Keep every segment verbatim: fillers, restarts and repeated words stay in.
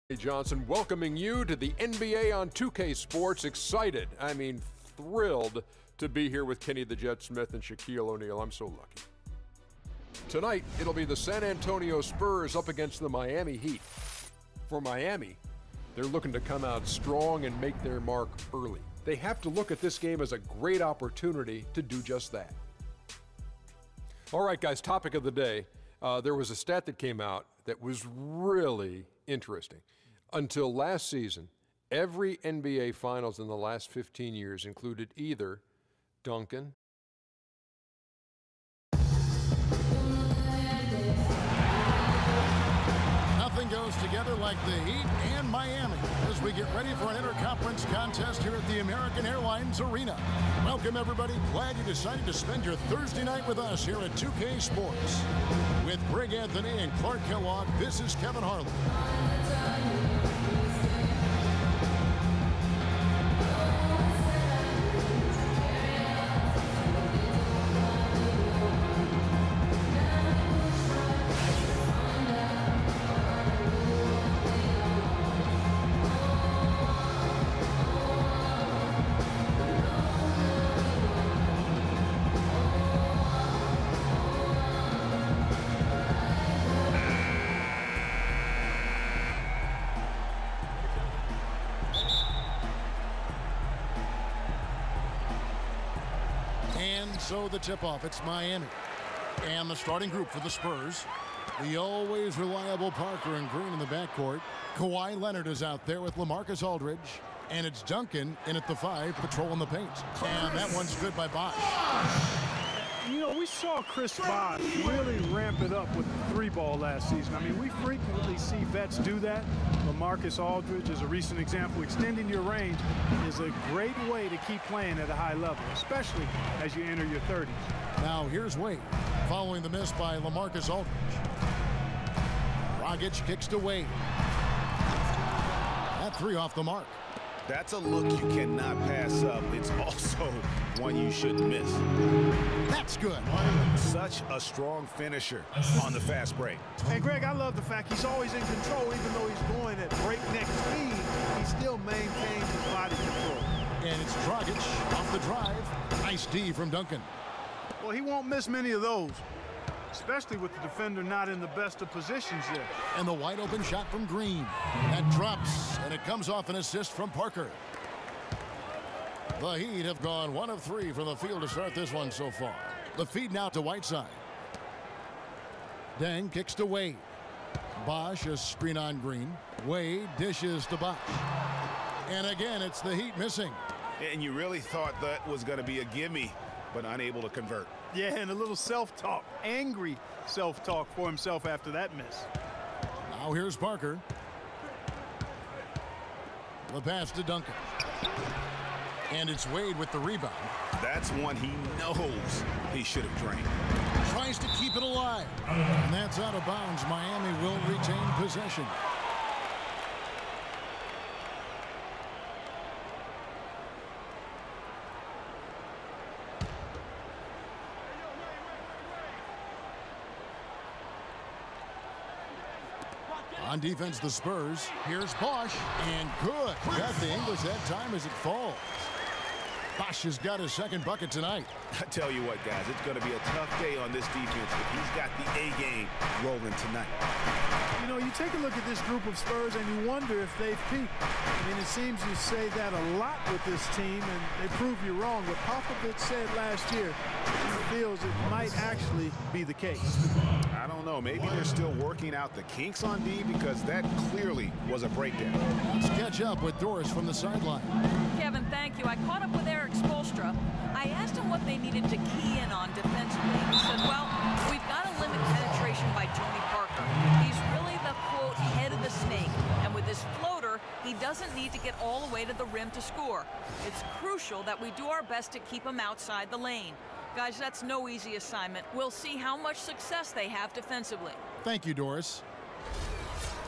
Johnson welcoming you to the N B A on two K Sports. Excited, I mean thrilled to be here with Kenny the Jet Smith and Shaquille O'Neal. I'm so lucky. Tonight, it'll be the San Antonio Spurs up against the Miami Heat. For Miami, they're looking to come out strong and make their mark early. They have to look at this game as a great opportunity to do just that. All right, guys, topic of the day. Uh, there was a stat that came out that was really interesting. Until last season, every N B A Finals in the last fifteen years included either Duncan, nothing goes together like the Heat and Miami as we get ready for an interconference contest here at the American Airlines Arena. Welcome, everybody. Glad you decided to spend your Thursday night with us here at two K Sports. With Greg Anthony and Clark Kellogg, this is Kevin Harlan. So the tip-off, it's Miami. And the starting group for the Spurs. The always reliable Parker and Green in the backcourt. Kawhi Leonard is out there with LaMarcus Aldridge. And it's Duncan in at the five, patrolling the paint. And that one's good by Bosh. You know, we saw Chris Bosh really ramp it up with the three ball last season. I mean, we frequently see vets do that. LaMarcus Aldridge is a recent example. Extending your range is a great way to keep playing at a high level, especially as you enter your thirties. Now here's Wade, following the miss by LaMarcus Aldridge. Dragic kicks to Wade. That three off the mark. That's a look you cannot pass up. It's also one you shouldn't miss. That's good. Such a strong finisher on the fast break. And Greg, I love the fact he's always in control. Even though he's going at breakneck speed, he still maintains his body control. And it's Dragic off the drive. Nice D from Duncan. Well, he won't miss many of those, especially with the defender not in the best of positions there. And the wide open shot from Green. That drops, and it comes off an assist from Parker. The Heat have gone one of three from the field to start this one so far. The feed now to Whiteside. Deng kicks to Wade. Bosh a screen on Green. Wade dishes to Bosh. And again, it's the Heat missing. And you really thought that was going to be a gimme, but unable to convert. Yeah, and a little self-talk, angry self-talk for himself after that miss. Now here's Parker. The pass to Duncan. And it's Wade with the rebound. That's one he knows he should have drained. Tries to keep it alive. And that's out of bounds. Miami will retain possession. On defense, the Spurs. Here's Bosh. And good. Got the English that time as it falls. Bosh has got his second bucket tonight. I tell you what, guys, it's going to be a tough day on this defense if he's got the A game rolling tonight. You know, you take a look at this group of Spurs and you wonder if they've peaked. I mean, it seems you say that a lot with this team, and they prove you wrong. What Popovich said last year, he feels it might actually be the case. I don't know. Maybe they're still working out the kinks on D, because that clearly was a breakdown. Let's catch up with Doris from the sideline. Kevin, thank you. I caught up with Eric Spoelstra. I asked him what they needed to key in on defensively. He said, well, we've got to limit penetration by Tony Parker. He's really the, quote, head of the snake. And with his floater, he doesn't need to get all the way to the rim to score. It's crucial that we do our best to keep him outside the lane. Guys, that's no easy assignment. We'll see how much success they have defensively. Thank you, Doris.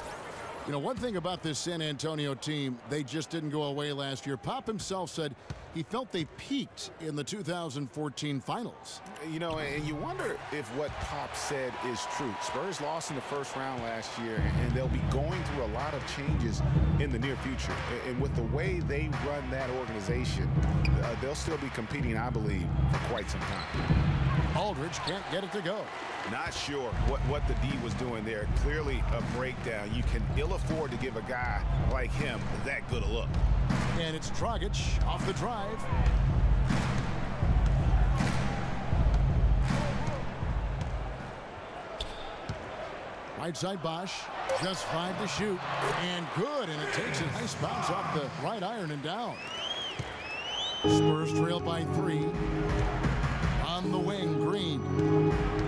You know, one thing about this San Antonio team, they just didn't go away last year. Pop himself said he felt they peaked in the two thousand fourteen finals. You know, and you wonder if what Pop said is true. Spurs lost in the first round last year, and they'll be going through a lot of changes in the near future. And with the way they run that organization, uh, they'll still be competing, I believe, for quite some time. Aldridge can't get it to go. Not sure what, what the D was doing there. Clearly a breakdown. You can ill afford to give a guy like him that good a look. And it's Dragic off the drive. Right side Bosch, just five to shoot, and good, and it takes a nice bounce off the right iron and down. Spurs trail by three. On the wing, Green.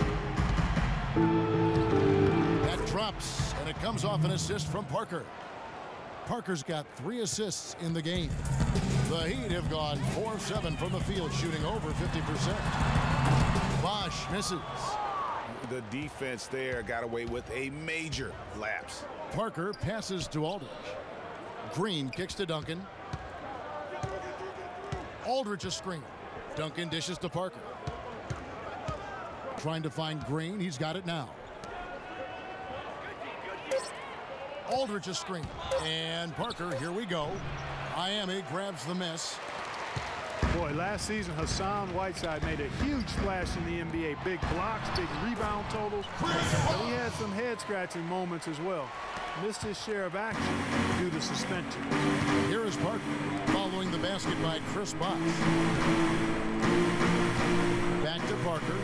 That drops, and it comes off an assist from Parker. Parker's got three assists in the game. The Heat have gone four of seven from the field, shooting over fifty percent. Bosch misses. The defense there got away with a major lapse. Parker passes to Aldridge. Green kicks to Duncan. Aldridge a screen. Duncan dishes to Parker. Trying to find Green. He's got it now. Aldridge a screen. And Parker, here we go. Miami grabs the miss. Boy, last season, Hassan Whiteside made a huge splash in the N B A. Big blocks, big rebound totals. But he had some head-scratching moments as well. Missed his share of action due to suspension. Here is Parker following the basket by Chris Bosh. Back to Parker.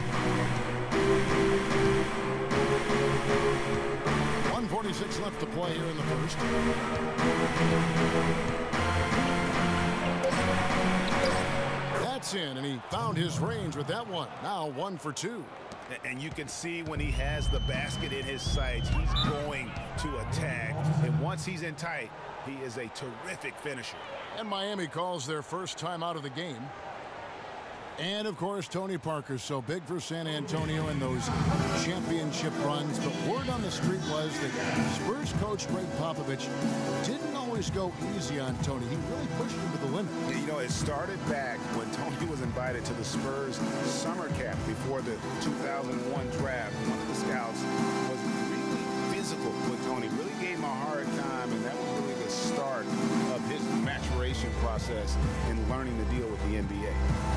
one forty-six left to play here in the first. That's in, and he found his range with that one. Now one for two. And you can see when he has the basket in his sights, he's going to attack. And once he's in tight, he is a terrific finisher. And Miami calls their first time out of the game. And, of course, Tony Parker, so big for San Antonio in those championship runs. But word on the street was that Spurs coach Greg Popovich didn't always go easy on Tony. He really pushed him to the limit. You know, it started back when Tony was invited to the Spurs summer camp before the two thousand one draft. One of the scouts was really physical with Tony, really gave him a hard time, and that was really the start of his maturation process in learning to deal with the N B A.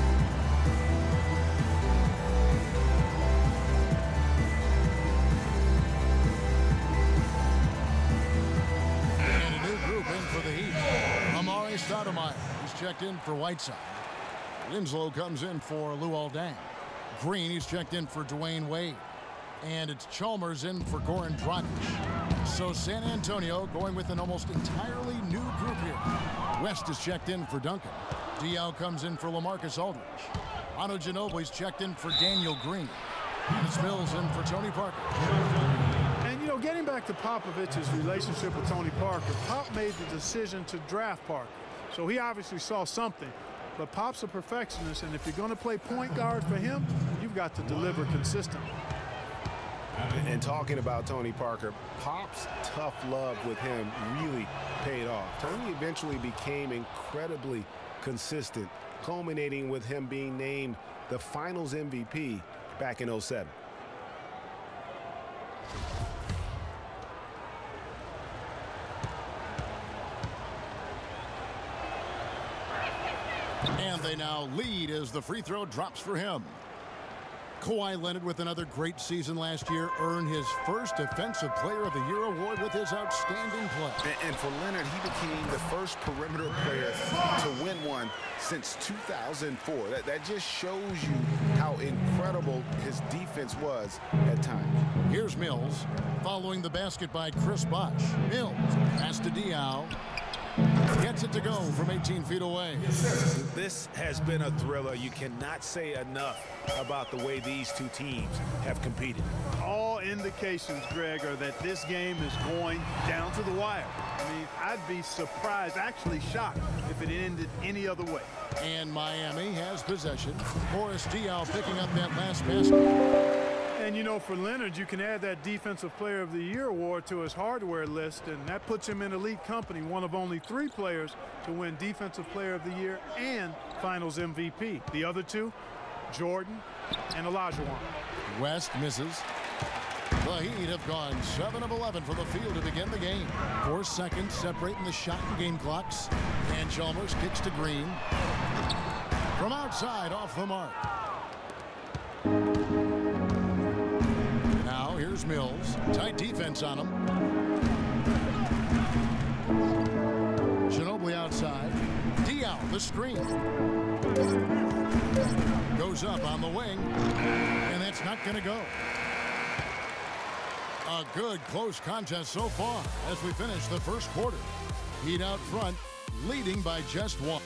For the Heat, Amari Stoudemire. He's checked in for Whiteside. Winslow comes in for Luol Deng. Green, he's checked in for Dwayne Wade. And it's Chalmers in for Goran Dragic. So San Antonio going with an almost entirely new group here. West is checked in for Duncan. Diaw comes in for LaMarcus Aldridge. Manu Ginobili's checked in for Daniel Green. And it's Mills in for Tony Parker. And, you know, getting back to Popovich's relationship with Tony Parker, Pop made the decision to draft Parker. So he obviously saw something. But Pop's a perfectionist, and if you're going to play point guard for him, you've got to deliver consistently. And talking about Tony Parker, Pop's tough love with him really paid off. Tony eventually became incredibly consistent, culminating with him being named the Finals M V P back in oh seven. And they now lead as the free throw drops for him. Kawhi Leonard, with another great season last year, earned his first Defensive Player of the Year award with his outstanding play. And, and for Leonard, he became the first perimeter player to win one since two thousand four. That, that just shows you how incredible his defense was at times. Here's Mills, following the basket by Chris Bosh. Mills, pass to Diaw. Gets it to go from eighteen feet away. This has been a thriller. You cannot say enough about the way these two teams have competed. All indications, Greg, are that this game is going down to the wire. I mean, I'd be surprised, actually shocked, if it ended any other way. And Miami has possession. Boris Diaw picking up that last basket. And, you know, for Leonard, you can add that Defensive Player of the Year award to his hardware list, and that puts him in elite company, one of only three players to win Defensive Player of the Year and Finals M V P. The other two, Jordan and Olajuwon. West misses. The Heat have gone seven of eleven from the field to begin the game. Four seconds separating the shot and game clocks. And Chalmers kicks to Green. From outside, off the mark. Now here's Mills. Tight defense on him. Ginobili outside. Diaw, the screen. Goes up on the wing. And that's not going to go. A good close contest so far as we finish the first quarter. Heat out front, leading by just one.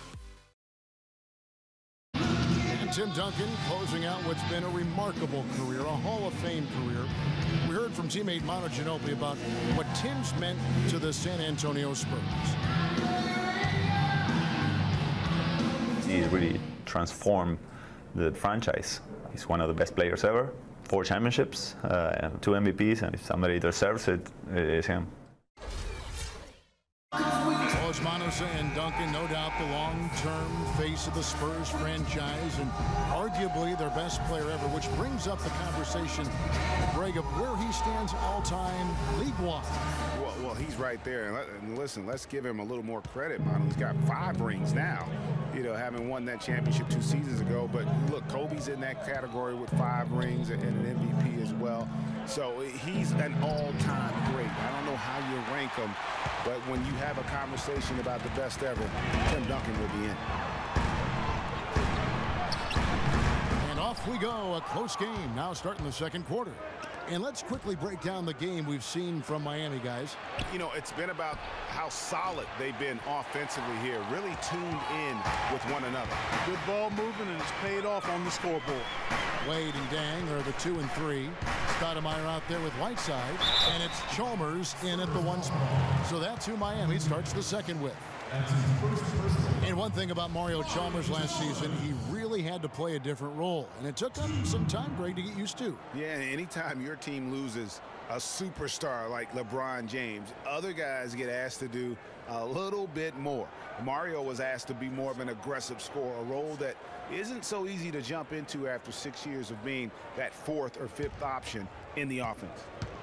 And Tim Duncan closing out what's been a remarkable career, a Hall of Fame career. We heard from teammate Manu Ginobili about what Tim's meant to the San Antonio Spurs. He really transformed the franchise. He's one of the best players ever. Four championships, uh, two M V Ps, and if somebody deserves it, it's him. As Manu saying, Duncan, no doubt the long-term face of the Spurs franchise and arguably their best player ever, which brings up the conversation, Greg, of where he stands all-time league-wide. Well, well, he's right there. And, let, and listen, let's give him a little more credit, Manu. He's got five rings now, you know, having won that championship two seasons ago. But look, Kobe's in that category with five rings and an M V P as well. So he's an all-time great. I don't know how you rank him, but when you have a conversation about the best ever, Tim Duncan will be in. And off we go, a close game now starting the second quarter. And let's quickly break down the game we've seen from Miami, guys. You know, it's been about how solid they've been offensively here, really tuned in with one another. Good ball moving, and it's paid off on the scoreboard. Wade and Dang are the two and three. Stoudemire out there with Whiteside, and it's Chalmers in at the one spot. So that's who Miami starts the second with. And one thing about Mario Chalmers last season, he really had to play a different role, and it took him some time, Greg, to get used to. Yeah, anytime your team loses a superstar like LeBron James, other guys get asked to do a little bit more. Mario was asked to be more of an aggressive scorer, a role that isn't so easy to jump into after six years of being that fourth or fifth option in the offense.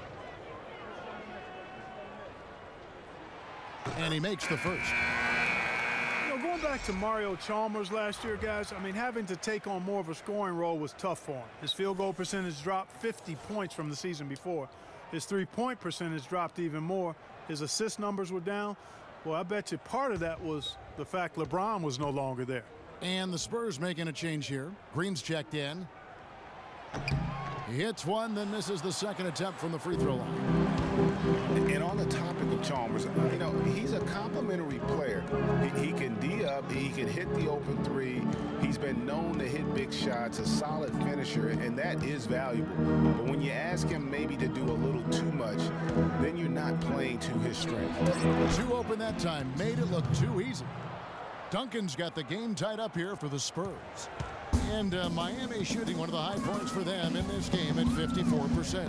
And he makes the first. You know, going back to Mario Chalmers last year, guys, I mean, having to take on more of a scoring role was tough for him. His field goal percentage dropped fifty points from the season before. His three-point percentage dropped even more. His assist numbers were down. Well, I bet you part of that was the fact LeBron was no longer there. And the Spurs making a change here. Green's checked in. He hits one, then misses the second attempt from the free throw line. And on the topic of Chalmers, you know, he's a complimentary player. He, he can D up, he can hit the open three. He's been known to hit big shots, a solid finisher, and that is valuable. But when you ask him maybe to do a little too much, then you're not playing to his strength. Too open that time, made it look too easy. Duncan's got the game tied up here for the Spurs. And uh, Miami shooting one of the high points for them in this game at fifty-four percent.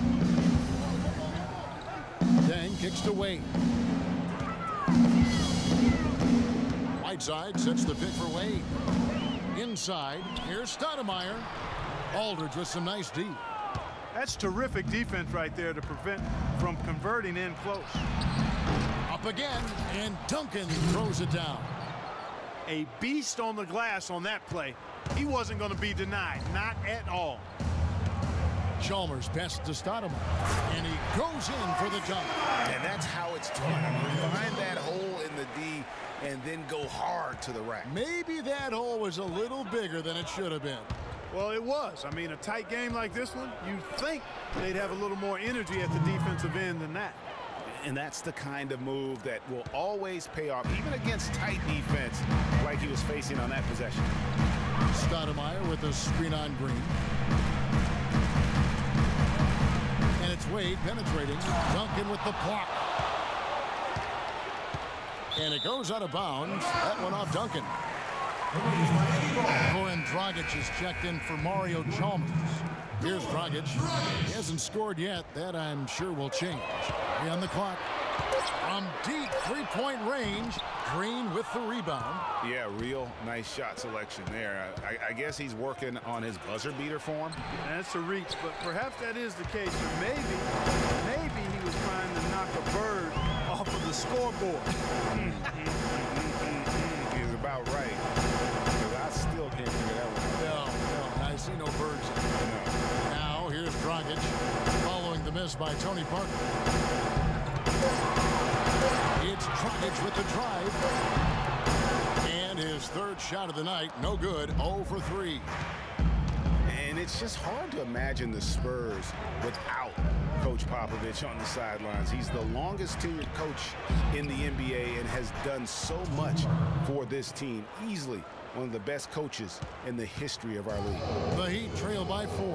Dang kicks to Wade. Whiteside sets the pick for Wade. Inside, here's Stoudemire. Aldridge with some nice D. That's terrific defense right there to prevent from converting in close. Up again, and Duncan throws it down. A beast on the glass on that play. He wasn't going to be denied, not at all. Chalmers passes to Stoudemire, and he goes in for the jump. And that's how it's done. Find that hole in the D and then go hard to the rack. Maybe that hole was a little bigger than it should have been. Well, it was. I mean, a tight game like this one, you'd think they'd have a little more energy at the defensive end than that. And that's the kind of move that will always pay off, even against tight defense like he was facing on that possession. Stoudemire with a screen on Green. And it's Wade penetrating. Duncan with the block. And it goes out of bounds. That one off Duncan. Goran Dragic is checked in for Mario Chalmers. Here's Dragic. He hasn't scored yet. That, I'm sure, will change. Three on the clock. From deep three-point range, Green with the rebound. Yeah, real nice shot selection there. I, I guess he's working on his buzzer beater form. That's a reach, but perhaps that is the case. Maybe, maybe he was trying to knock a bird off of the scoreboard. He's about right. Because I still can't figure that one out. No, no, I see no birds. No. Now here's Dragic following the miss by Tony Parker. It's Dragic with the drive. And his third shot of the night, no good, zero for three. And it's just hard to imagine the Spurs without Coach Popovich on the sidelines. He's the longest tenured coach in the N B A and has done so much for this team. Easily one of the best coaches in the history of our league. The Heat trail by four.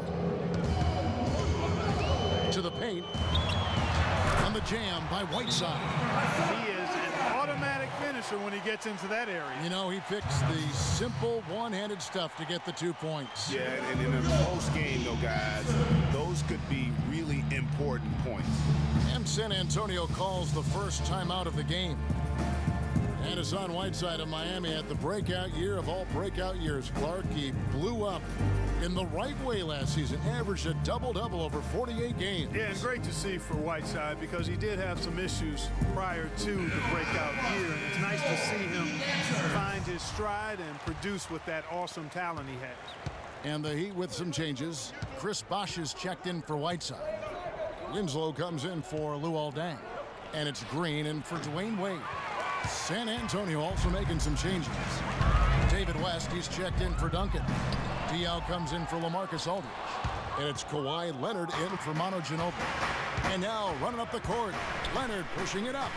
To the paint. On the jam by Whiteside. He is an automatic finisher when he gets into that area. You know, he picks the simple one-handed stuff to get the two points. Yeah, and in the post game, though, guys, those could be really important points. And San Antonio calls the first timeout of the game. And Hassan Whiteside of Miami had the breakout year of all breakout years. Clark, he blew up in the right way last season, averaged a double-double over forty-eight games. Yeah, and great to see for Whiteside because he did have some issues prior to the breakout year. And it's nice to see him find his stride and produce with that awesome talent he has. And the Heat with some changes. Chris Bosh is checked in for Whiteside. Winslow comes in for Luol Deng. And it's Green in for Dwayne Wade. San Antonio also making some changes. David West, he's checked in for Duncan. Diaw comes in for LaMarcus Aldridge. And it's Kawhi Leonard in for Manu Ginobili. And now running up the court, Leonard pushing it up.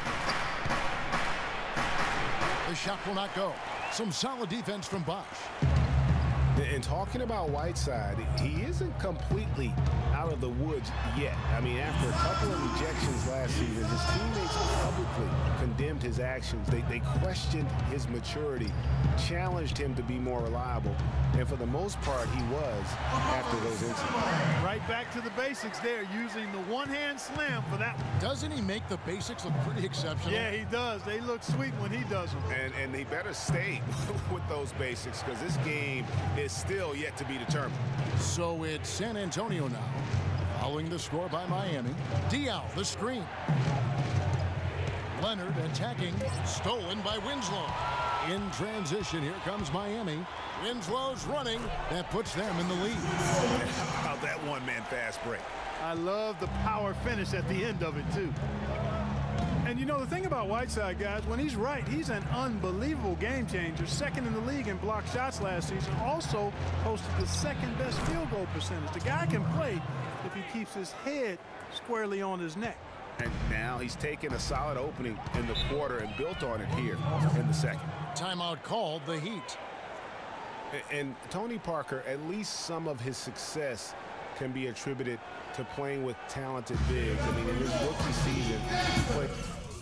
The shot will not go. Some solid defense from Bosh. And talking about Whiteside, he isn't completely out of the woods yet. I mean, after a couple of rejections last season, his teammates publicly condemned his actions. They, they questioned his maturity, challenged him to be more reliable, and for the most part, he was after those incidents. Right back to the basics there, using the one-hand slam for that one. Doesn't he make the basics look pretty exceptional? Yeah, he does. They look sweet when he does them. And, and he better stay with those basics because this game is still yet to be determined. So it's San Antonio now, following the score by Miami. Diaw, the screen. Leonard attacking, stolen by Winslow. In transition, here comes Miami. Winslow's running. That puts them in the lead. How about that one-man fast break? I love the power finish at the end of it, too. And you know, the thing about Whiteside, guys, when he's right, he's an unbelievable game changer. Second in the league in blocked shots last season. Also posted the second best field goal percentage. The guy can play if he keeps his head squarely on his neck. And now he's taken a solid opening in the quarter and built on it here in the second. Timeout called, the Heat. And Tony Parker, at least some of his success can be attributed to playing with talented bigs. I mean, in his rookie season, he played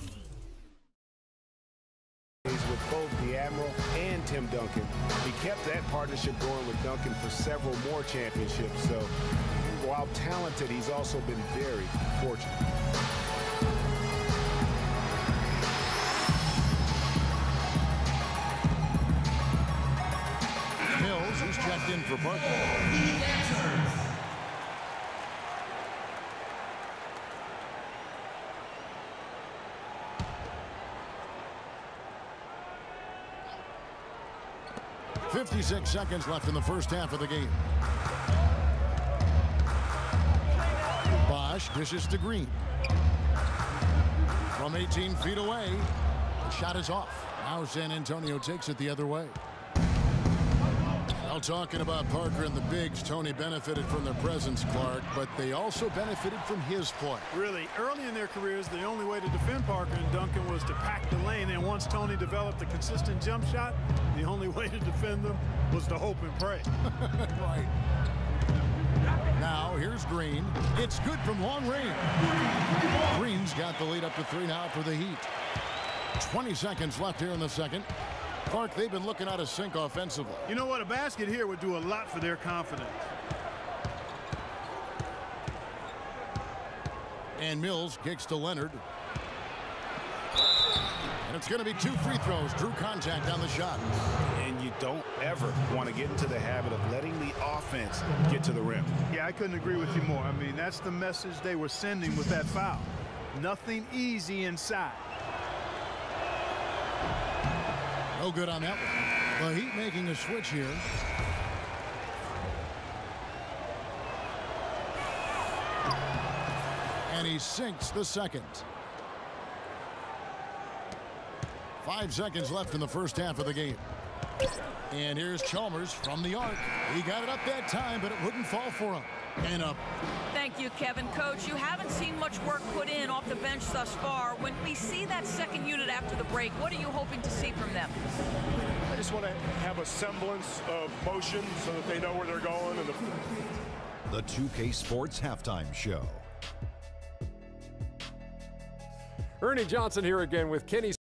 with both the Admiral and Tim Duncan. He kept that partnership going with Duncan for several more championships. So while talented, he's also been very fortunate. Mills is checked in for Parker. fifty-six seconds left in the first half of the game. Bosh dishes to Green. From eighteen feet away, the shot is off. Now San Antonio takes it the other way. Now talking about Parker and the bigs, Tony benefited from their presence, Clark, but they also benefited from his play. Really, early in their careers, the only way to defend Parker and Duncan was to pack the lane. And once Tony developed a consistent jump shot, the only way to defend them was to hope and pray. Right. Now here's Green. It's good from long range. Green's got the lead up to three now for the Heat. twenty seconds left here in the second. Clark, they've been looking out of sync offensively. You know what? A basket here would do a lot for their confidence. And Mills kicks to Leonard. And it's going to be two free throws. Drew contact on the shot. And you don't ever want to get into the habit of letting the offense get to the rim. Yeah, I couldn't agree with you more. I mean, that's the message they were sending with that foul. Nothing easy inside. No good on that one. The Heat making a switch here. And he sinks the second. Five seconds left in the first half of the game. And here's Chalmers from the arc. He got it up that time, but it wouldn't fall for him. And up. Thank you, Kevin. Coach, you haven't seen much work put in off the bench thus far. When we see that second unit after the break, what are you hoping to see from them? I just want to have a semblance of motion so that they know where they're going. And the, the two K Sports Halftime Show. Ernie Johnson here again with Kenny